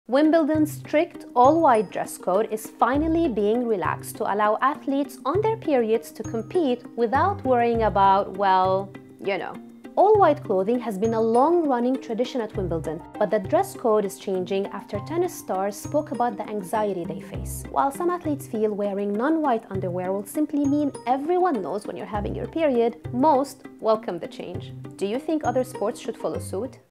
Wimbledon's strict all-white dress code is finally being relaxed to allow athletes on their periods to compete without worrying about, well, you know. All-white clothing has been a long-running tradition at Wimbledon, but the dress code is changing after tennis stars spoke about the anxiety they face. While some athletes feel wearing non-white underwear will simply mean everyone knows when you're having your period, most welcome the change. Do you think other sports should follow suit?